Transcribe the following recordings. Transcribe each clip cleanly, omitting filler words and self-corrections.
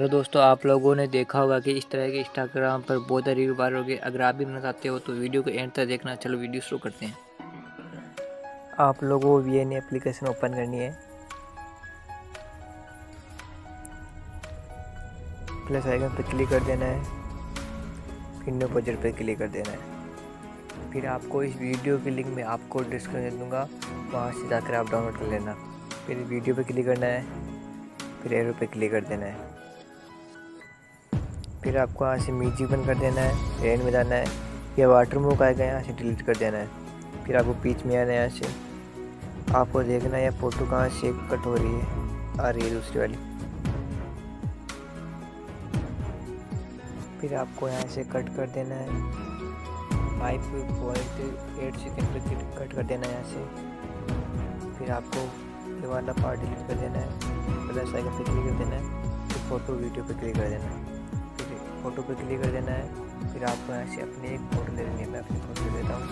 Hello दोस्तों, आप लोगों ने देखा होगा कि इस तरह के इंस्टाग्राम पर बहुत सारी रील वायरल हो गई। अगर आप भी बनाना चाहते हो तो वीडियो को एंड तक देखना। चलो वीडियो शुरू करते हैं। आप लोगों को वीएन एप्लीकेशन ओपन करनी है। प्लस आइकन पर क्लिक कर देना है, फिर न्यू प्रोजेक्ट पर क्लिक कर देना है। फिर आपको इस वीडियो की लिंक मैं आपको डिस्क्रिप्शन दे दूँगा, वहाँ से जाकर आप डाउनलोड कर लेना। फिर वीडियो पर क्लिक करना है, फिर एरो पर क्लिक कर देना है। फिर आपको यहाँ से म्यूजिक बंद कर देना है, रेन में जाना है, या वाटर मूव आएगा यहाँ से डिलीट कर देना है। फिर आपको बीच में आना है, यहाँ से आपको देखना है फ़ोटो कहाँ से कट हो रही है, आ रही है दूसरी वाली। फिर आपको यहाँ से कट कर देना है 5.8 सेकेंड पर कट कर देना है यहाँ से। फिर आपको ये वाला पार्ट डिलीट कर देना है, प्लस आइकन पे क्लिक कर देना है, फिर फ़ोटो वीडियो पे क्लिक कर देना है। फ़ोटो पे क्लिक कर देना है। फिर आपको यहाँ से अपनी एक फ़ोटो ले लेनी है। मैं अपनी फ़ोटो ले लेता हूँ।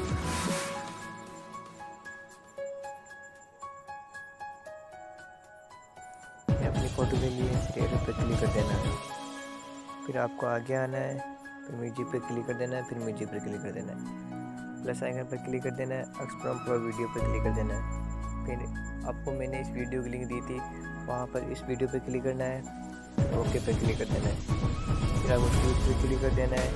मैं अपनी फ़ोटो ले लिए, फिर एरो पे क्लिक कर देना है। फिर आपको आगे आना है, फिर म्यूजिक पे क्लिक कर देना है, फिर म्यूजिक पे क्लिक कर देना है, प्लस आइकन पर क्लिक कर देना है, एक्सप्लोर प्रो वीडियो पे क्लिक कर देना है। फिर आपको मैंने इस वीडियो की लिंक दी थी, वहाँ पर इस वीडियो पे क्लिक करना है, ओके पे क्लिक कर देना है। फिर आपको शूट पे क्लिक कर देना है,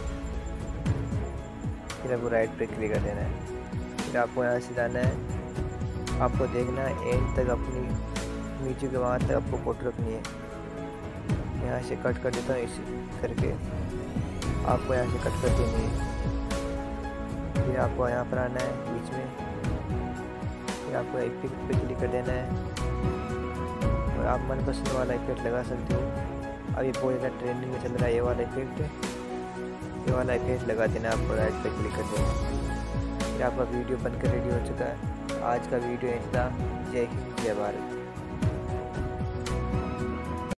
फिर आपको राइट पे क्लिक कर देना है। फिर आपको यहाँ से जाना है, आपको देखना है एंड तक अपनी नीचे के वहाँ तक आपको फोटो रखनी है। यहाँ से कट कर देता हूँ इसी करके, आपको यहाँ से कट कर देनी है। फिर आपको यहाँ पर आना है बीच में, फिर आपको एक पिक पे क्लिक कर देना है और आप मनपसंद वाला इफेक्ट लगा सकते हो। अभी बहुत ज़्यादा ट्रेंडिंग में चल रहा है ये वाला इफेक्ट लगा देना। आपको राइट पे क्लिक कर देना। फिर आपका वीडियो बनकर रेडी हो चुका है। आज का वीडियो इतना। जय हिंद, जय भारत।